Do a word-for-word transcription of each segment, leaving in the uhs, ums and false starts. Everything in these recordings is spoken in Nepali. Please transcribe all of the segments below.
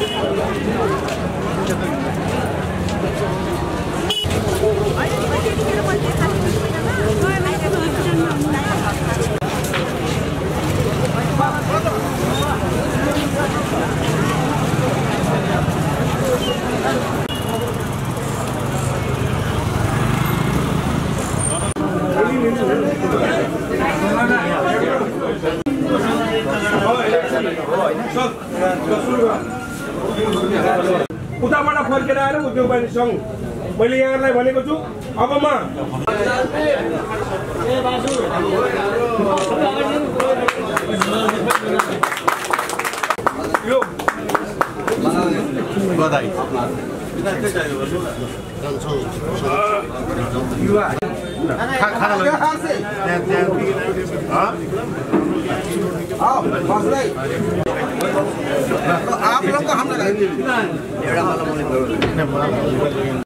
उताबाट फर्केर आएर उद्योग वाणिज्य सङ्घ मैले यहाँलाई भनेको छु अब म यो बधाई खाना आप लोग को हम लगा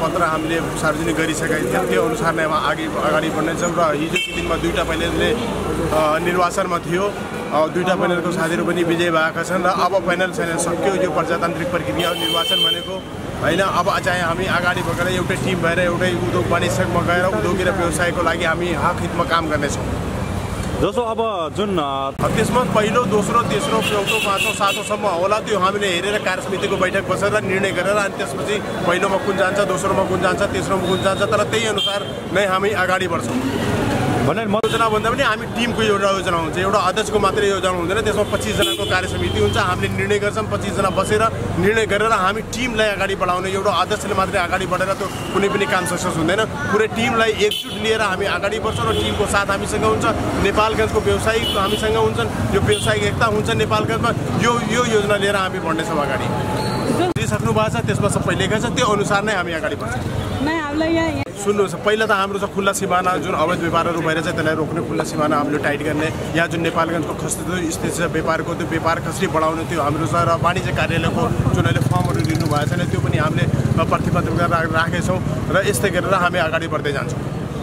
पत्र हामीले सार्वजनिक गरिसकेका थियौँ। त्यो अनुसार नै अघि अगाडि बढ्नेछौँ र हिजोको दिनमा दुईवटा प्यानलले निर्वाचनमा थियो, दुईवटा प्यानलको साथीहरू पनि विजय भएका छन् र अब प्यानल छैन सक्यो। यो प्रजातान्त्रिक प्रक्रिया निर्वाचन भनेको होइन। अब चाहिँ हामी अगाडि बढेर एउटै टिम भएर एउटै उद्योग वाणिज्यमा गएर उद्योगी र व्यवसायको लागि हामी हक हितमा काम गर्नेछौँ। जसो अब जुन त्यसमा पहिलो दोस्रो तेस्रो चौथो पाँचौँ सातौँसम्म होला, त्यो हामीले हेरेर कार्यसमितिको बैठक बसेर निर्णय गरेर अनि त्यसपछि पहिलोमा कुन जान्छ, दोस्रोमा कुन जान्छ, तेस्रोमा कुन जान्छ, तर त्यही अनुसार नै हामी अगाडि बढ्छौँ। भने योजना भन्दा पनि हामी टिमको एउटा योजना हुन्छ, एउटा अध्यक्षको मात्रै योजना हुँदैन। त्यसमा पच्चिसजनाको कार्यसमिति हुन्छ, हामीले निर्णय गर्छौँ। पच्चिसजना बसेर निर्णय गरेर हामी टिमलाई अगाडि बढाउने, एउटा अध्यक्षले मात्रै अगाडि बढेर त्यो कुनै पनि काम सक्सेस हुँदैन। पुरै टिमलाई एकजुट लिएर हामी अगाडि बढ्छौँ र टिमको साथ हामीसँग हुन्छ। नेपालगञ्जको व्यवसायिक हामीसँग हुन्छन्, यो व्यवसायिक एकता हुन्छ नेपालगञ्जमा। यो यो योजना लिएर हामी बढ्नेछौँ अगाडि। दिइसक्नु भएको छ, त्यसमा सबै लेखेको छ, त्यो अनुसार नै हामी अगाडि बढ्छौँ। सुन्नुहोस्, पहिला त हाम्रो चाहिँ खुल्ला सिमाना जुन अवैध व्यापारहरू भइरहेछ त्यसलाई रोक्ने, खुल्ला सिमाना हामीले टाइट गर्ने, यहाँ जुन नेपालगञ्जको खस्ती स्थिति छ व्यापारको, त्यो व्यापार कसरी बढाउने त्यो हाम्रो छ। र वाणिज्य कार्यालयको जुन अहिले फर्महरू लिनु भएको छैन त्यो पनि हामीले प्रतिबद्धता राखेछौँ र यस्तै गरेर हामी अगाडि बढ्दै जान्छौँ।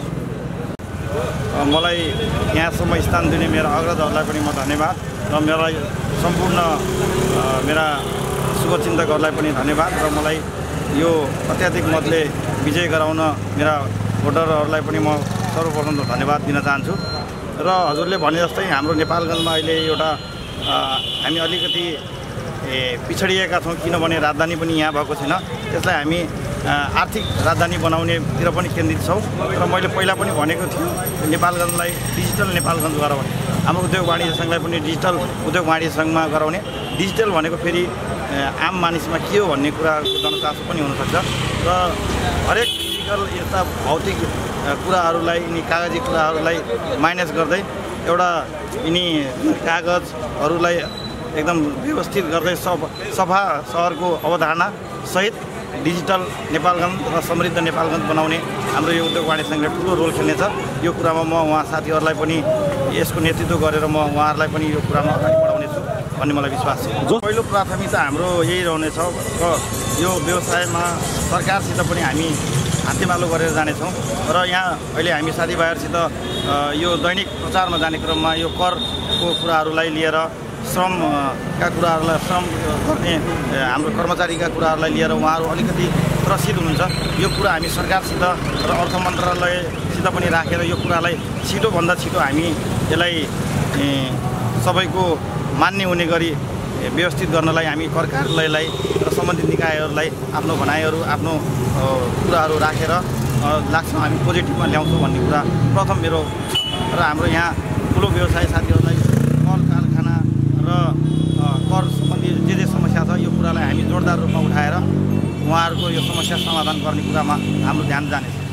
मलाई यहाँसम्म स्थान दिने मेरा अग्रजहरूलाई पनि म धन्यवाद र मेरा सम्पूर्ण मेरा शुभचिन्तकहरूलाई पनि धन्यवाद र मलाई यो अत्याधिक मतले विजय गराउन मेरा भोटरहरूलाई पनि म सर्वप्रथम त धन्यवाद दिन चाहन्छु। र हजुरले भने जस्तै हाम्रो नेपालगञ्जमा अहिले एउटा हामी अलिकति पिछडिएका छौँ, किनभने राजधानी पनि यहाँ भएको छैन। त्यसलाई हामी आर्थिक राजधानी बनाउनेतिर पनि केन्द्रित छौँ र मैले पहिला पनि भनेको थियो नेपालगञ्जलाई डिजिटल नेपालगञ्ज गराउने, हाम्रो उद्योग वाणिज्य सङ्घलाई पनि डिजिटल उद्योग वाणिज्य सङ्घमा गराउने। डिजिटल भनेको फेरि आम मानिसमा के हो भन्ने कुराको जनचासो पनि हुनसक्छ र हरेक फिजिकल यस्ता भौतिक कुराहरूलाई, यिनी कागजी कुराहरूलाई माइनस गर्दै एउटा यिनी कागजहरूलाई एकदम व्यवस्थित गर्दै सफा सहरको अवधारणा सहित डिजिटल नेपालगञ्ज र समृद्ध नेपालगञ्ज बनाउने हाम्रो यो उद्योग वाणिज्य सङ्घले ठुलो रोल खेल्नेछ। यो कुरामा म उहाँ साथीहरूलाई पनि यसको नेतृत्व गरेर म उहाँहरूलाई पनि यो कुरामा अगाडि बढाउनेछु भन्ने मलाई विश्वास छ। जो पहिलो प्राथमिकता हाम्रो यही रहनेछ र यो व्यवसायमा सरकारसित पनि हामी हातेमालो गरेर जानेछौँ र यहाँ अहिले हामी साथीभाइहरूसित यो दैनिक प्रचारमा जाने क्रममा यो करको कुराहरूलाई लिएर, श्रमका कुराहरूलाई, श्रम गर्ने हाम्रो कर्मचारीका कुराहरूलाई लिएर उहाँहरू अलिकति त्रसित हुनुहुन्छ। यो कुरा हामी सरकारसित र अर्थ मन्त्रालयसित पनि राखेर यो कुरालाई छिटोभन्दा छिटो हामी यसलाई सबैको मान्य हुने गरी व्यवस्थित गर्नलाई हामी कर कार्यालयलाई र सम्बन्धित निकायहरूलाई आफ्नो भनाइहरू, आफ्नो कुराहरू राखेर लाग्छौँ हामी पोजिटिभमा ल्याउँछौँ भन्ने कुरा प्रथम मेरो र हाम्रो यहाँ ठुलो व्यवसाय साथीहरूलाई कल कारखाना र कर सम्बन्धी जे जे समस्या छ यो कुरालाई हामी जोरदार रूपमा उठाएर उहाँहरूको यो समस्या समाधान गर्ने कुरामा हाम्रो ध्यान जानेछ।